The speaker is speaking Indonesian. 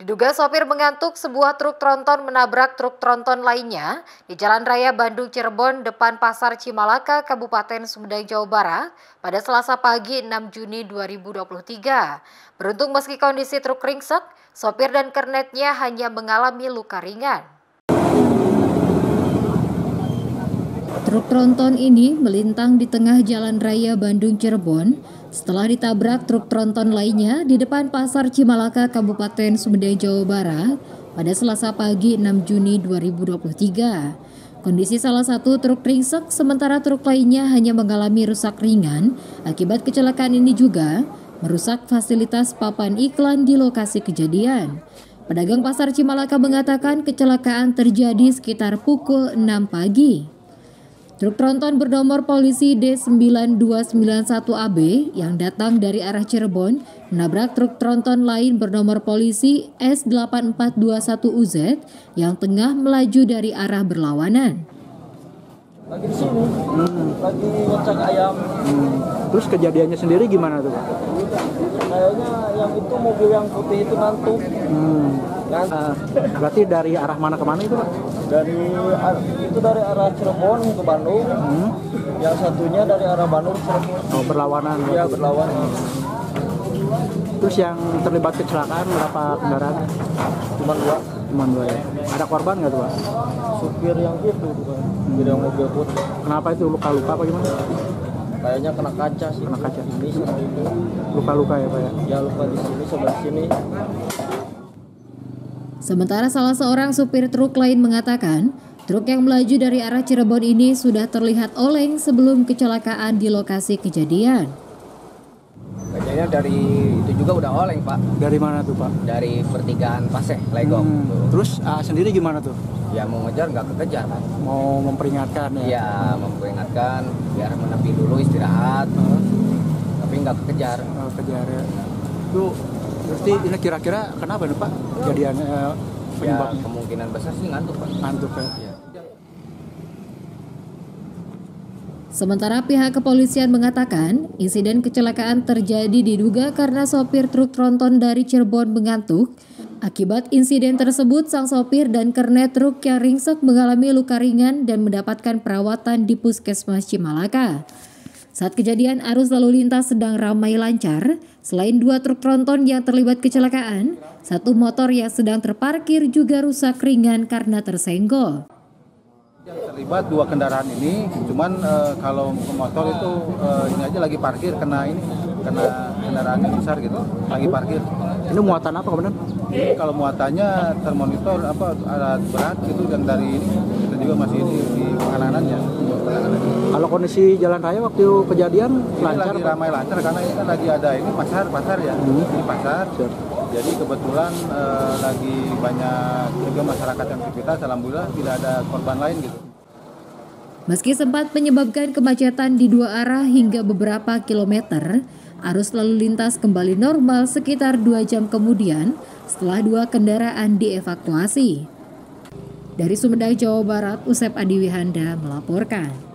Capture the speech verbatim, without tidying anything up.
Diduga sopir mengantuk, sebuah truk tronton menabrak truk tronton lainnya di Jalan Raya Bandung Cirebon depan Pasar Cimalaka, Kabupaten Sumedang, Jawa Barat pada Selasa pagi enam Juni dua ribu dua puluh tiga. Beruntung meski kondisi truk ringsek, sopir dan kernetnya hanya mengalami luka ringan. Truk tronton ini melintang di tengah Jalan Raya Bandung Cirebon setelah ditabrak truk tronton lainnya di depan Pasar Cimalaka, Kabupaten Sumedang, Jawa Barat pada Selasa pagi enam Juni dua ribu dua puluh tiga. Kondisi salah satu truk ringsek, sementara truk lainnya hanya mengalami rusak ringan. Akibat kecelakaan ini juga merusak fasilitas papan iklan di lokasi kejadian. Pedagang Pasar Cimalaka mengatakan kecelakaan terjadi sekitar pukul enam pagi. Truk tronton bernomor polisi D sembilan dua sembilan satu A B yang datang dari arah Cirebon menabrak truk tronton lain bernomor polisi S delapan empat dua satu U Z yang tengah melaju dari arah berlawanan. Lagi di sini, hmm. lagi ngecek ayam. Hmm. Terus kejadiannya sendiri gimana tuh, Pak? Kayaknya yang itu mobil yang putih itu ngantuk. Hmm. Kan? Uh, berarti dari arah mana ke mana itu, Pak? Dari itu dari arah Cirebon ke Bandung. Hmm. Yang satunya dari arah Bandung ke Cirebon. Oh, berlawanan. Iya, berlawanan. Terus yang terlibat kecelakaan berapa kendaraan? Cuma dua. Cuma dua ya. Ada korban nggak tuh, Pak? Supir yang itu, bukan. Supir yang mobil putih. Kenapa itu, luka-luka apa gimana? Kayaknya kena kaca sih. Kena kaca. Ini sama itu. Luka-luka ya, Pak ya? Ya, luka di sini sebelah sini. Sementara salah seorang supir truk lain mengatakan, truk yang melaju dari arah Cirebon ini sudah terlihat oleng sebelum kecelakaan di lokasi kejadian. Kayaknya dari itu juga udah oleng, Pak. Dari mana tuh, Pak? Dari pertigaan Paseh, Legong. Hmm. Terus uh, sendiri gimana tuh? Ya mau ngejar nggak kekejar, Pak. Mau memperingatkan ya? Iya, memperingatkan biar menepi dulu istirahat. Hmm. Tapi nggak kekejar. Oh, kejar ya. Tuh, berarti ini kira-kira kenapa nih, Pak? Kejadian uh, penyebabnya? Ya kemungkinan besar sih ngantuk, Pak. Ngantuk ya? Ya. Sementara pihak kepolisian mengatakan insiden kecelakaan terjadi diduga karena sopir truk tronton dari Cirebon mengantuk. Akibat insiden tersebut, sang sopir dan kernet truk yang ringsek mengalami luka ringan dan mendapatkan perawatan di Puskesmas Cimalaka. Saat kejadian, arus lalu lintas sedang ramai lancar. Selain dua truk tronton yang terlibat kecelakaan, satu motor yang sedang terparkir juga rusak ringan karena tersenggol. Yang terlibat dua kendaraan ini, cuman e, kalau motor itu e, ini aja lagi parkir kena ini, kena kendaraan yang besar gitu, lagi parkir. Ini muatan apa kemudian? Ini kalau muatannya termonitor apa alat berat gitu dan dari ini kita juga masih ini di penanganannya. Kalau kondisi jalan raya waktu kejadian ini lancar? Lagi ramai lancar karena ini kan lagi ada ini pasar pasar ya, hmm. ini pasar. Sure. Jadi kebetulan e, lagi banyak juga masyarakat yang aktivitas, alhamdulillah tidak ada korban lain gitu. Meski sempat menyebabkan kemacetan di dua arah hingga beberapa kilometer, arus lalu lintas kembali normal sekitar dua jam kemudian setelah dua kendaraan dievakuasi. Dari Sumedang, Jawa Barat, Usep Adiwihanda melaporkan.